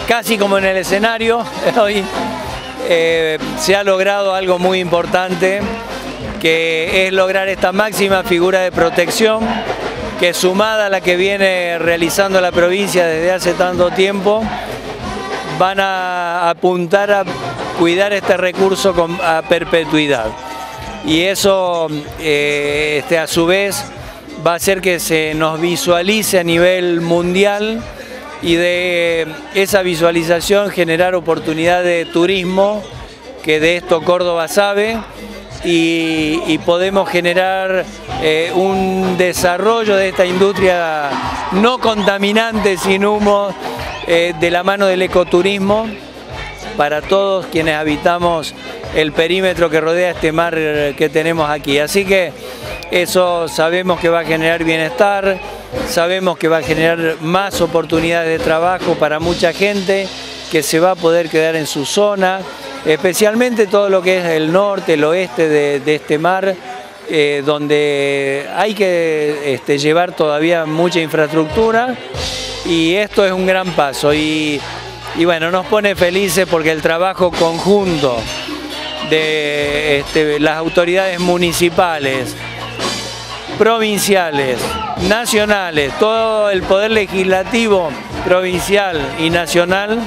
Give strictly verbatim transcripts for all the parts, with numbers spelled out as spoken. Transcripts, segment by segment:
casi como en el escenario, hoy eh, se ha logrado algo muy importante, que es lograr esta máxima figura de protección, que sumada a la que viene realizando la provincia desde hace tanto tiempo, van a apuntar a cuidar este recurso con, a perpetuidad. Y eso eh, este, a su vez va a hacer que se nos visualice a nivel mundial y de esa visualización generar oportunidad de turismo, que de esto Córdoba sabe, y, y podemos generar eh, un desarrollo de esta industria no contaminante, sin humo, eh, de la mano del ecoturismo, para todos quienes habitamos el perímetro que rodea este mar que tenemos aquí. Así que eso sabemos que va a generar bienestar, sabemos que va a generar más oportunidades de trabajo para mucha gente que se va a poder quedar en su zona, especialmente todo lo que es el norte, el oeste de, de este mar, eh, donde hay que este, llevar todavía mucha infraestructura, y esto es un gran paso. Y, y bueno, nos pone felices porque el trabajo conjunto de este, las autoridades municipales, provinciales, nacionales, todo el poder legislativo provincial y nacional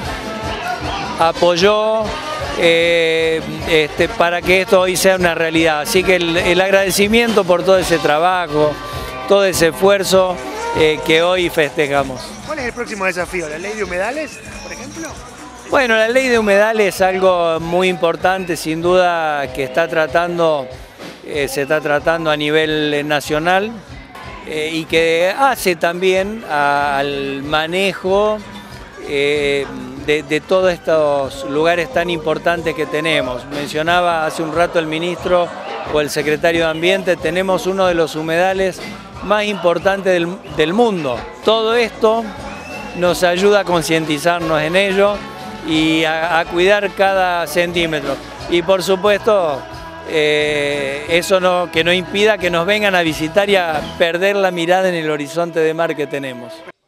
apoyó eh, este, para que esto hoy sea una realidad. Así que el, el agradecimiento por todo ese trabajo, todo ese esfuerzo eh, que hoy festejamos. ¿Cuál es el próximo desafío? ¿La ley de humedales, por ejemplo? Bueno, la ley de humedales es algo muy importante, sin duda, que está tratando, eh, se está tratando a nivel nacional eh, y que hace también a, al manejo eh, de, de todos estos lugares tan importantes que tenemos. Mencionaba hace un rato el ministro o el secretario de Ambiente, tenemos uno de los humedales más importantes del, del mundo. Todo esto nos ayuda a concientizarnos en ello y a, a cuidar cada centímetro. Y por supuesto, eh, eso no, que no impida que nos vengan a visitar y a perder la mirada en el horizonte de mar que tenemos.